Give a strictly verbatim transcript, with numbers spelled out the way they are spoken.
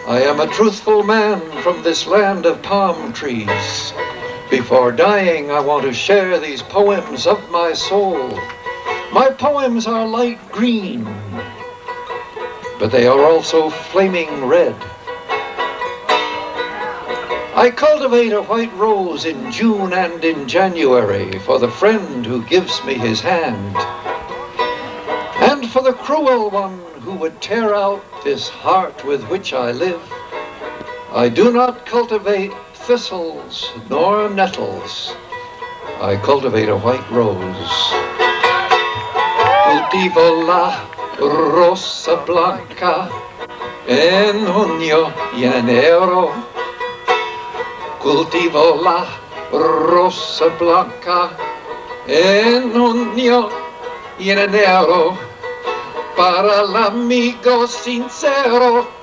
I am a truthful man from this land of palm trees. Before dying, I want to share these poems of my soul. My poems are light green, but they are also flaming red. I cultivate a white rose in June and in January for the friend who gives me his hand, and for the cruel one who would tear out this heart with which I live. I do not cultivate thistles nor nettles. I cultivate a white rose. Cultivo la rosa blanca en junio y en enero. Cultivo la rosa blanca en junio y en enero para el amigo sincero.